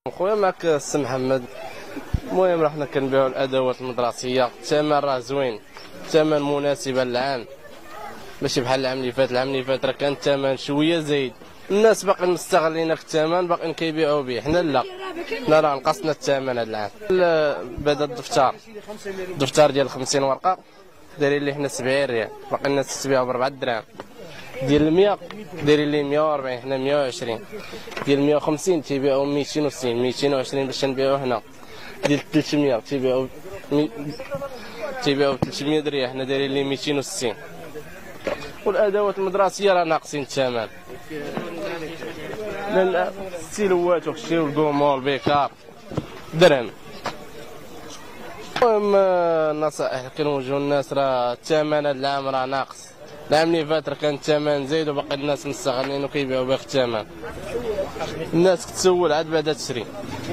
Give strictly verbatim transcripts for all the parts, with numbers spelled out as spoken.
خويا معك السي محمد. المهم راه حنا كنبيعوا الادوات المدرسيه، الثمن راه زوين، الثمن مناسب للعام، ماشي بحال العام اللي فات. العام اللي فات راه كان الثمن شويه زايد، الناس باقيين مستغلين في الثمن، باقيين كيبيعوا به. حنا لا، حنا راه نقصنا الثمن هذا العام. بدا الدفتر الدفتر ديال خمسين ورقه دايرين ليه حنا سبعين ريال، باقي الناس تبيعوا بربعة دراهم. ديال المية دايرين ليه مية وأربعين، حنا مية وعشرين. ديال مية وخمسين تيبيعوا ميتين وستين، ميتين وعشرين باش نبيعوا هنا. ديال ثلاثمية تيبيعوا مي... تيبيعوا ثلاثمية ريال، حنا دايرين ليه ميتين وستين. والادوات المدرسيه راه ناقصين الثمن، لان السيلوات وكلشي والكومون والبيكار درهم. المهم النصائح اللي كنوجهوا الناس، راه الثمن هذا العام راه ناقص. العام اللي فات راه كان الثمن زايد وباقي الناس مستغلين وكيبيعوا باغي الثمن. الناس كتسول عاد بعدا تشري.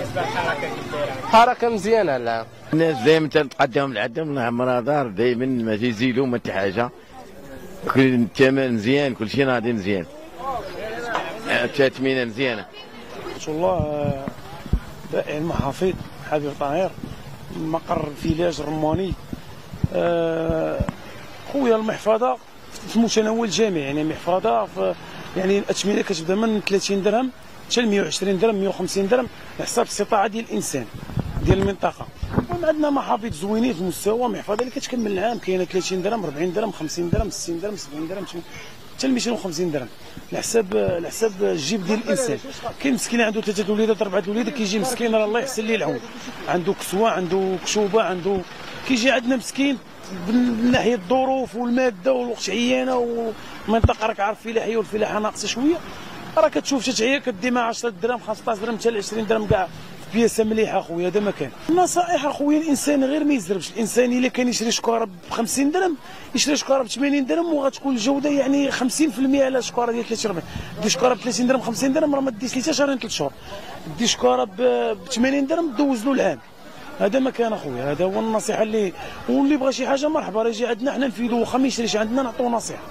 حركه مزيانه العام. الناس دائما تقدم لعندهم العمره دار، دائما ما تيزيدوا ما حتى حاجه، كل الثمن مزيان، كل شيء ناضي مزيان، التثمينه مزيانه. ان شاء الله بائع المحافظ حبيب طاهر، مقر الفيلاج الرماني. أه خويا المحفظه في متناول الجميع، يعني محفظه يعني الاثمنه كتبدا من ثلاثين درهم حتى ل مية وعشرين درهم، مية وخمسين درهم على حساب الاستطاعه ديال الانسان ديال المنطقه. عندنا محافظ زوينين في المستوى، محفظه اللي كتكمل العام كاينه ثلاثين درهم، أربعين درهم، خمسين درهم، ستين درهم، سبعين درهم، حتى ل ميتين وخمسين درهم على حساب على حساب الجيب ديال الانسان. كاين مسكين عنده ثلاثه وليدات اربعه وليدات كيجي مسكين راه الله يحسن ليه العون، عنده كسوه، عنده كشوبه، عنده كيجي عندنا مسكين من ناحيه الظروف والماده والوقت عيانه، والمنطقه راك عارف فلاحيه والفلاحه ناقصه شويه، راه كتشوف تتعيا كدي مع عشرة درهم خمسطاش درهم حتى ل عشرين درهم كاع في بياسه مليحه. خويا هذا ما كان. النصائح اخويا الانسان غير ما يزربش، الانسان الا كان يشري شكاره ب خمسين درهم يشري شكاره ب ثمانين درهم، وغتكون الجوده يعني خمسين في المية على شكاره ديال ثلاثين أربعين. دي شكاره ب ثلاثين درهم خمسين درهم راه ما ديش لي حتى شهرين ثلاث شهور، دي شكاره ب ثمانين درهم دوز له العام. هذا ما كان اخويا، هذا هو النصيحه اللي واللي بغى شي حاجه مرحبا راه يجي عندنا حنا نفيدوه، واخا ما يشريش عندنا نعطوه نصيحه.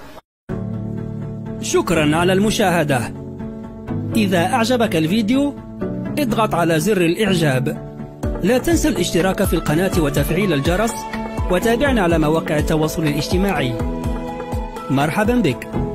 شكرا على المشاهده. إذا أعجبك الفيديو اضغط على زر الإعجاب. لا تنسى الاشتراك في القناة وتفعيل الجرس، وتابعنا على مواقع التواصل الاجتماعي. مرحبا بك.